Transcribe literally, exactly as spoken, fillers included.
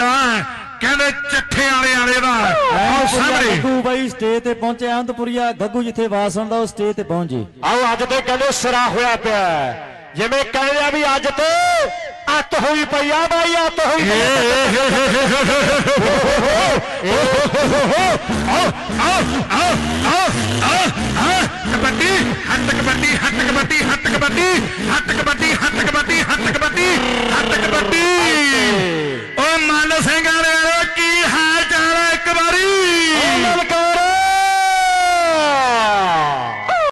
मुंडा कहते चिट्ठे वाले वाले दा आओ सामने गग्गू भाई स्टेज ते पहुंचे अंतपुरिया गग्गू जिथे वास हुंदा उस स्टेज ते पहुंचे आओ अज ते कहते सिरा होया पिया जिवें कहते भी अज तो अत हुई पई आ भाई अत हुई कबड्डी हट कबड्डी हट कबड्डी हट कबड्डी हट कबड्डी हट कबड्डी हट कबड्डी हट